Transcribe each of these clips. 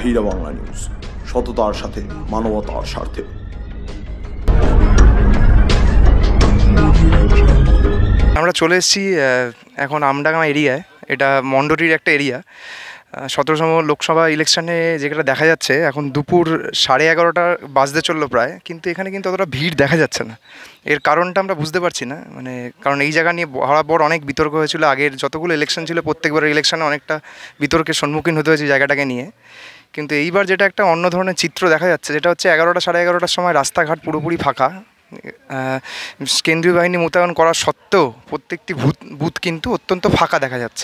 আহিরা Bangla news, সততার সাথে মানবতার স্বার্থে। আমরা চলে এসেছি এখন আমডাঙ্গা এরিয়ায়। এটা মন্ডরির একটা এরিয়া। 17তম লোকসভা ইলেকশানে যেটা দেখা যাচ্ছে, এখন দুপুর 11:30 বাজতে চললো প্রায়, কিন্তু এখানে কিন্তু অতটা ভিড় দেখা যাচ্ছে না। এর কারণটা আমরা বুঝতে পারছি না, কারণ এই জায়গা নিয়ে বরাবর অনেক বিতর্ক হয়েছিল। আগের যতগুলো ইলেকশন ছিল প্রত্যেকবার ইলেকশনে অনেকটা বিতর্কের সম্মুখীন হতে হয়েছে জায়গাটাকে নিয়ে। কিন্তু এইবার যেটা একটা অন্য ধরনের চিত্র দেখা যাচ্ছে, যেটা হচ্ছে 11টা 11:30টার সময় রাস্তাঘাট পুরোপুরি ফাঁকা। কেন্দ্রীয় বাহিনী মোতায়েন করা সত্ত্বেও প্রত্যেকটি বুথ কিন্তু অত্যন্ত ফাঁকা দেখা যাচ্ছে।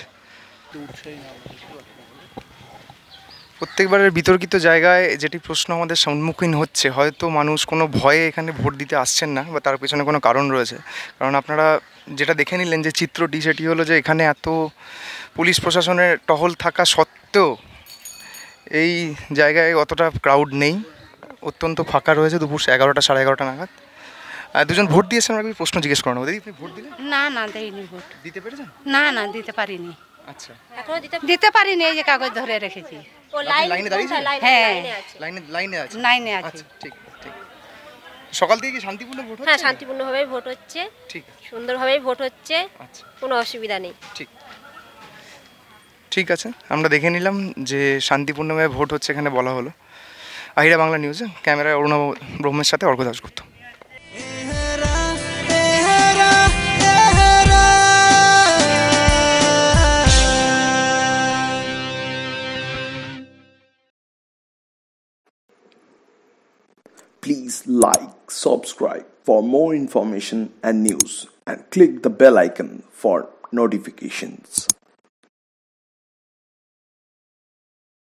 প্রত্যেকবারের বিতর্কিত জায়গায় যেটি প্রশ্ন আমাদের সম্মুখীন হচ্ছে, হয়তো মানুষ কোনো ভয়ে এখানে ভোট দিতে আসছেন না, বা তার পেছনে কোনো কারণ রয়েছে। কারণ আপনারা যেটা দেখে নিলেন যে চিত্রটি, সেটি হলো যে এখানে এত পুলিশ প্রশাসনের টহল থাকা সত্ত্বেও এই জায়গায় অতটা ক্রাউড নেই, অত্যন্ত ফাঁকা রয়েছে দুপুর 11টা 11:30 নাগাদ। দুজন ভোট দিয়েছেন, আমি প্রশ্ন জিজ্ঞেস করানো। দিদি, আপনি ভোট দিলেন? না দেইনি ভোট। দিতে পেরেছেন? না দিতে পারিনি। আচ্ছা, এখনো দিতে পারিনি, এই যে কাগজ ধরে রেখেছি। ও লাইনে দাঁড়িয়েছেন? হ্যাঁ, লাইনে আছে। আছে। ঠিক। সকাল থেকে কি শান্তিপূর্ণ ভোট হচ্ছে? হ্যাঁ, শান্তিপূর্ণভাবেই ভোট হচ্ছে। ঠিক, সুন্দরভাবেই ভোট হচ্ছে। আচ্ছা, কোনো অসুবিধা নেই। ঠিক আছে, আমরা দেখে নিলাম যে শান্তিপূর্ণভাবে ভোট হচ্ছে এখানে বলা হলো। আহিরা বাংলা নিউজে ক্যামেরায় অরুণাভ ব্রহ্মের সাথে অর্ঘ্য Dasgupta. Please like, subscribe for more information and news, and click the bell icon for notifications.